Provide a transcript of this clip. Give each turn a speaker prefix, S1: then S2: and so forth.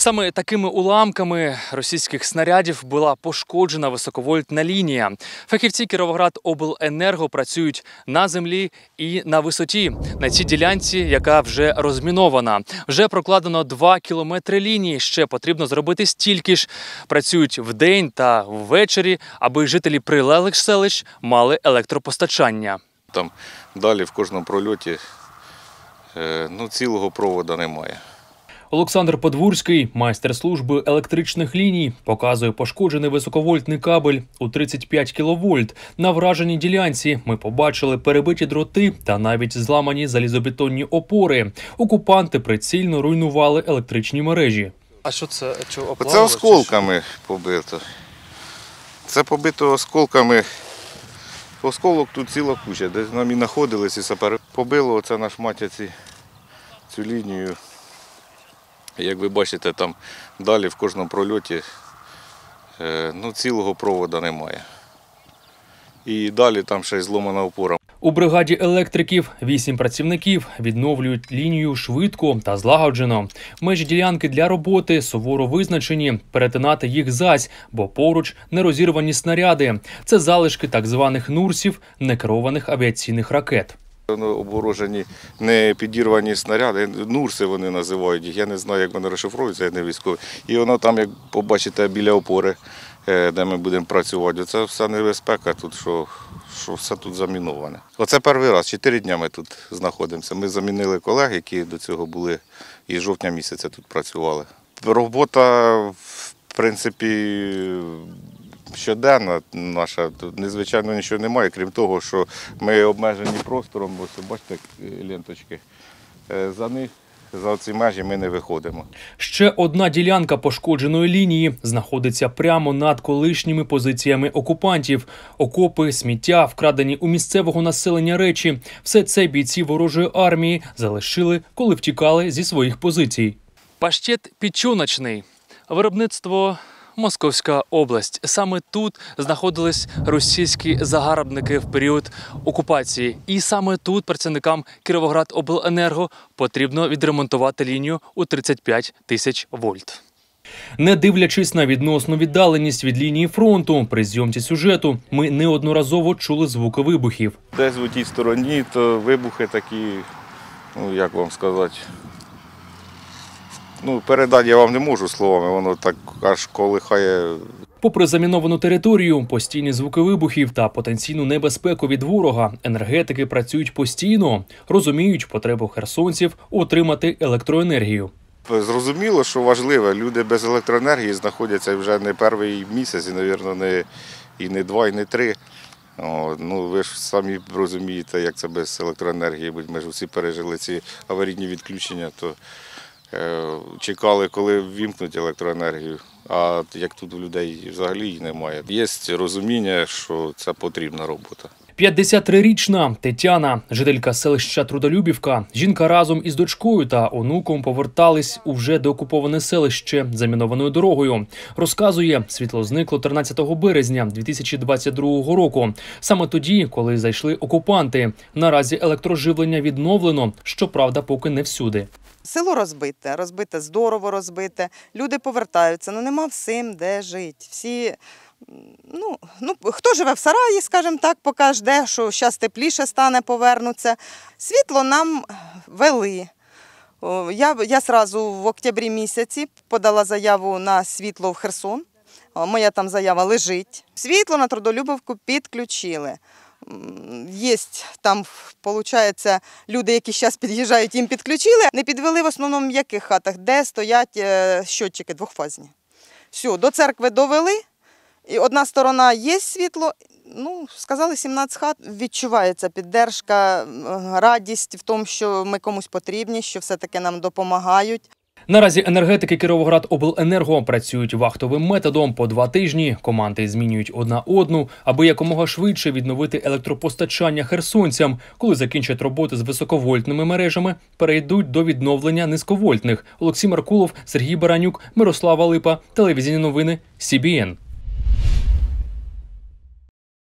S1: Саме такими уламками російських снарядів була пошкоджена високовольтна лінія. Фахівці Кіровоградобленерго працюють на землі і на висоті. На цій ділянці, яка вже розмінована. Вже прокладено 2 кілометри лінії. Ще потрібно зробити стільки ж. Працюють вдень та ввечері, аби жителі прилеглих селищ мали електропостачання.
S2: Там далі в кожному прольоті цілого проводу немає.
S1: Олександр Подвурський, майстер служби електричних ліній, показує пошкоджений високовольтний кабель у 35 кВт. На враженій ділянці ми побачили перебиті дроти та навіть зламані залізобетонні опори. Окупанти прицільно руйнували електричні мережі. А що це?
S2: Це осколками побито. Це побито осколками. Осколок тут ціла куча, де нам і знаходились, і сапери. Побило оце на шматі цю лінію. Як ви бачите, там далі в кожному прольоті цілого проводу немає. І далі там ще й зломана опора.
S1: У бригаді електриків 8 працівників відновлюють лінію швидко та злагоджено. Межі ділянки для роботи суворо визначені, перетинати їх зась, бо поруч нерозірвані снаряди. Це залишки так званих «Нурсів» – некерованих авіаційних ракет.
S2: Обворожені не підірвані снаряди, «Нурси» вони називають їх. Я не знаю, як вони розшифровуються, я не військовий. І воно там, як побачите, біля опори, де ми будемо працювати, це вся небезпека тут, що все тут заміноване. Оце перший раз, 4 дні ми тут знаходимося. Ми замінили колег, які до цього були і з жовтня місяця тут працювали. Робота, в принципі, щоденна наша, тут незвичайно нічого немає, крім того, що ми обмежені простором, ось бачите ленточки, за ці межі ми не виходимо.
S1: Ще одна ділянка пошкодженої лінії знаходиться прямо над колишніми позиціями окупантів. Окопи, сміття, вкрадені у місцевого населення речі – все це бійці ворожої армії залишили, коли втікали зі своїх позицій. Паштет печіночний. Виробництво Московська область. Саме тут знаходились російські загарбники в період окупації. І саме тут працівникам Кіровоградобленерго потрібно відремонтувати лінію у 35 тисяч вольт. Не дивлячись на відносну віддаленість від лінії фронту, при зйомці сюжету ми неодноразово чули звуки вибухів.
S2: Десь в тій стороні то вибухи такі, як вам сказати, передати я вам не можу словами, воно так аж колихає.
S1: Попри заміновану територію, постійні звуки вибухів та потенційну небезпеку від ворога, енергетики працюють постійно, розуміють потребу херсонців отримати електроенергію.
S2: Зрозуміло, що важливо, люди без електроенергії знаходяться вже не перший місяць, і, мабуть, не 2, і не 3. Ви ж самі розумієте, як це без електроенергії, бо ми ж всі пережили ці аварійні відключення, то чекали, коли ввімкнуть електроенергію, а як тут у людей взагалі її немає. Є розуміння, що це потрібна робота.
S1: 53-річна Тетяна, жителька селища Трудолюбівка. Жінка разом із дочкою та онуком повертались у вже деокуповане селище замінованою дорогою. Розказує, світло зникло 13 березня 2022 року. Саме тоді, коли зайшли окупанти. Наразі електроживлення відновлено, щоправда, поки не всюди.
S3: Село розбите, здорово розбите. Люди повертаються, нема всім, де жити. Всі, хто живе в сараї, скажімо так, поки жде, що зараз тепліше стане, повернуться. Світло нам вели. Я одразу в октябрі місяці подала заяву на світло в Херсон. Моя там заява лежить. Світло на Трудолюбівку підключили. Є там, виходить, люди, які зараз під'їжджають, їм підключили. Не підвели в основному в яких хатах, де стоять щотчики двохфазні. Все, до церкви довели, і одна сторона є світло, сказали 17 хат. Відчувається підтримка, радість в тому, що ми комусь потрібні, що все-таки нам допомагають.
S1: Наразі енергетики Кіровоградобленерго працюють вахтовим методом по 2 тижні. Команди змінюють одна одну, аби якомога швидше відновити електропостачання херсонцям. Коли закінчать роботи з високовольтними мережами, перейдуть до відновлення низьковольтних. Олексій Маркулов, Сергій Баранюк, Мирослава Липа. Телевізійні новини СІБІН.